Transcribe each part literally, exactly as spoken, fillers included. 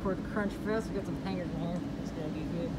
toward the crunch fest. We got some hangers in here. It's gonna be good.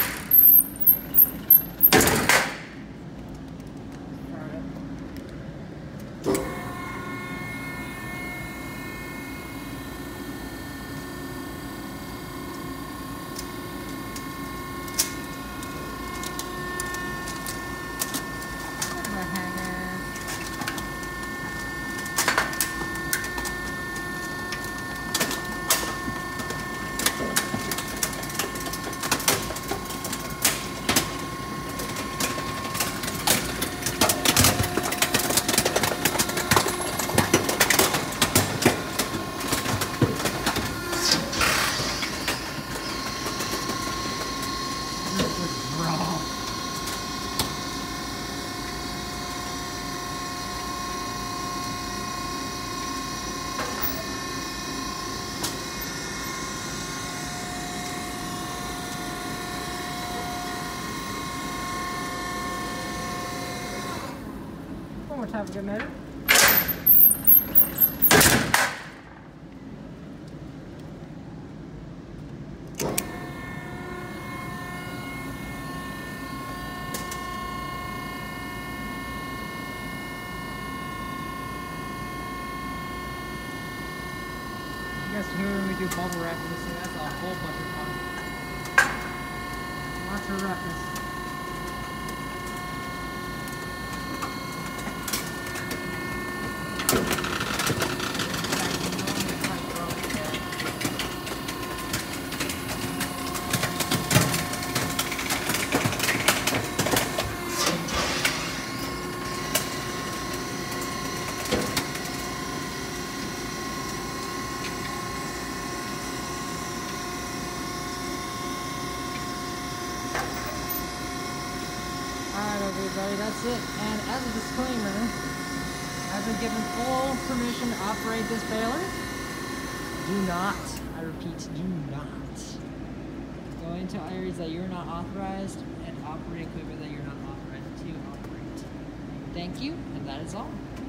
One more time for good measure. You guys can hear when we do bubble wrap in this thing, that's a whole bunch of fun. Lots of roughness. Alright everybody, that's it. And as a disclaimer, I've been given full permission to operate this baler. Do not, I repeat, do not go into areas that you're not authorized and operate equipment that you're not authorized to operate. Thank you, and that is all.